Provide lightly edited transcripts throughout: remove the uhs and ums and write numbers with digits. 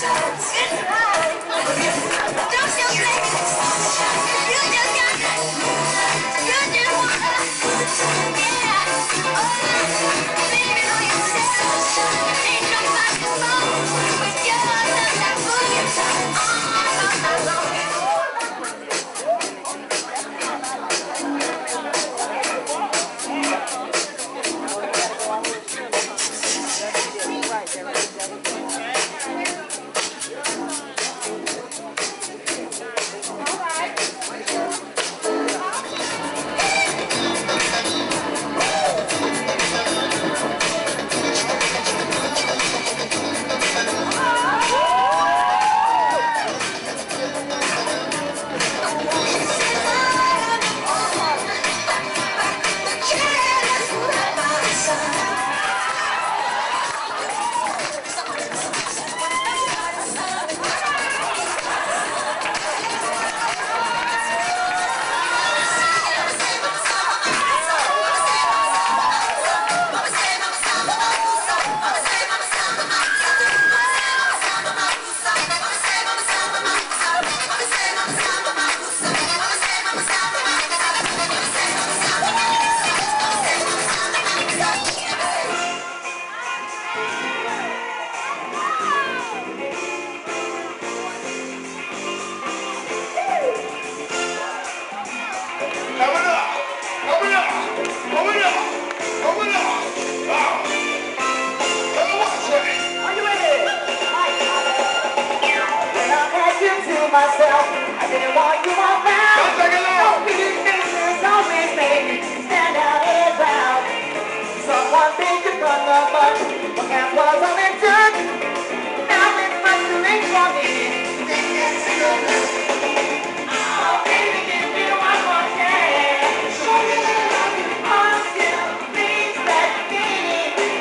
Myself, I didn't want you around. Oh, business always made me stand out and proud. Someone big you from the bus, but that was all it took. Now it's frustrating for me. Oh, baby, give me one more chance. Show me that I love you until things that you need.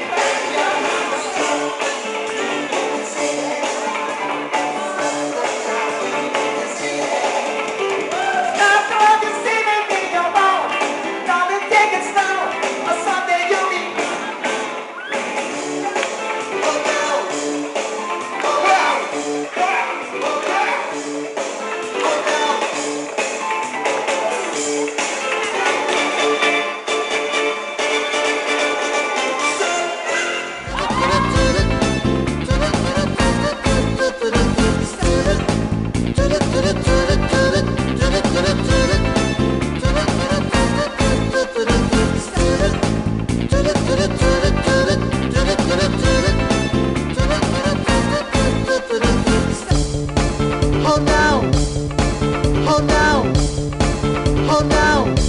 Hold down, hold down, hold down.